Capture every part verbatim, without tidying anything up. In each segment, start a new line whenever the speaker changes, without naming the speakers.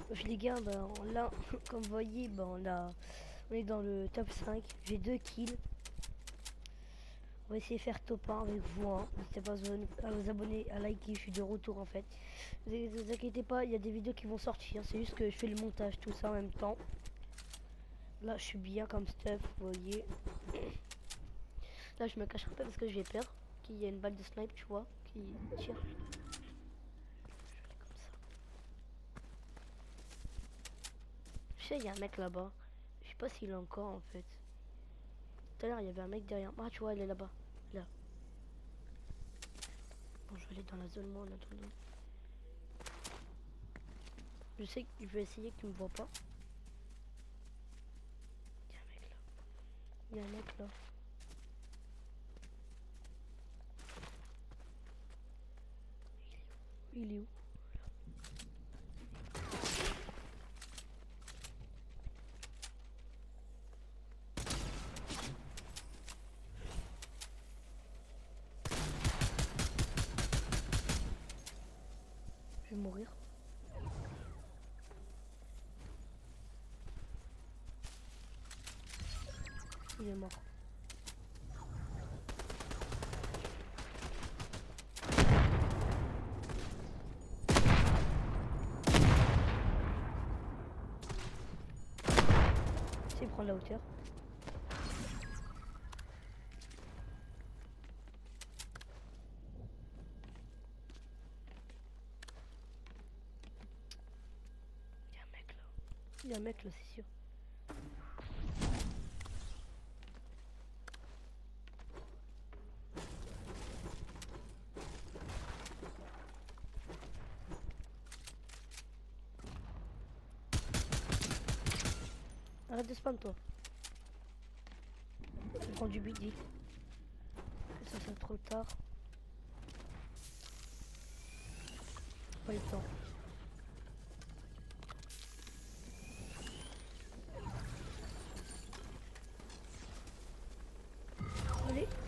Puis les gars, bah, là, comme vous voyez, bah, on, a, on est dans le top cinq. J'ai deux kills. On va essayer de faire top un avec vous. Hein. N'hésitez pas à vous abonner, à liker. Je suis de retour en fait. Ne vous, vous inquiétez pas, il y a des vidéos qui vont sortir. C'est juste que je fais le montage, tout ça en même temps. Là, je suis bien comme stuff, vous voyez. Là, je me cache un peu parce que j'ai peur qu'il y ait une balle de snipe, tu vois, qui tire. Je sais, il y a un mec là-bas. Je sais pas s'il est encore en fait. Tout à l'heure, il y avait un mec derrière. Ah, tu vois, il est là-bas. Là. Bon, je vais aller dans la zone, moi, en attendant. Je sais que je vais essayer qu'il me voit pas. Il y a un mec là. Il y a un mec là. Il est où? Je vais mourir. Il est mort. C'est prendre la hauteur. Il y a un mec là. Il y a un mec là, c'est sûr. Arrête de spam toi. Je prends du but, dit. Ça c'est trop tard. Pas le temps. Allez, vite.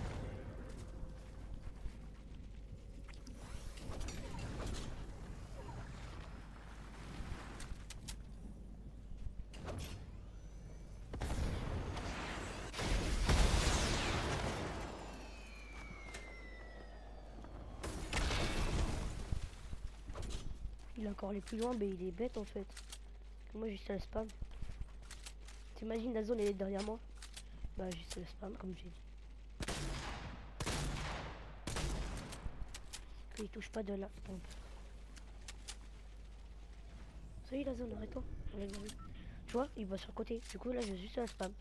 Il est encore allé plus loin, mais il est bête en fait. Moi juste à le spam. T'imagines la zone elle est derrière moi? Bah juste à le spam comme j'ai dit. Il touche pas de la pompe. Ça y est la zone, arrête-toi. Tu vois, il va sur le côté. Du coup là je vais juste à le spam.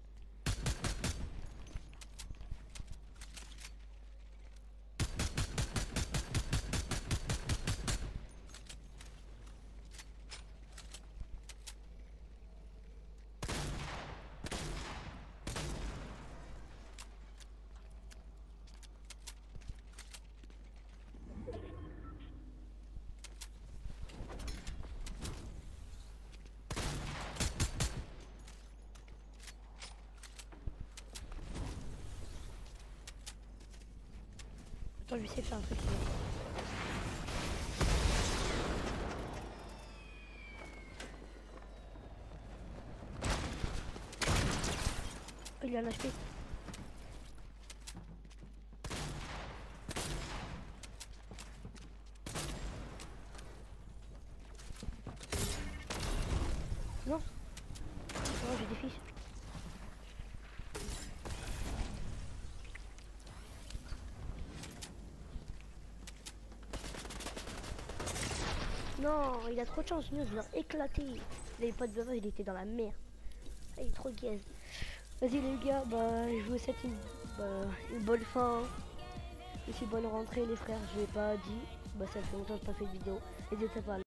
Attends, je vais essayer de faire un truc. Oh, il a un H P. Non. Non, j'ai des fiches. Non, il a trop de chance, mieux, je l'ai éclaté. Il avait pas de buzzer, il était dans la mer. Ah, il est trop gaze. Vas-y les gars, bah je vous souhaite une, bah, une bonne fin. Et puis bonne rentrée les frères, je l'ai pas dit. Bah ça fait longtemps que j'ai pas fait de vidéo. N'hésitez pas à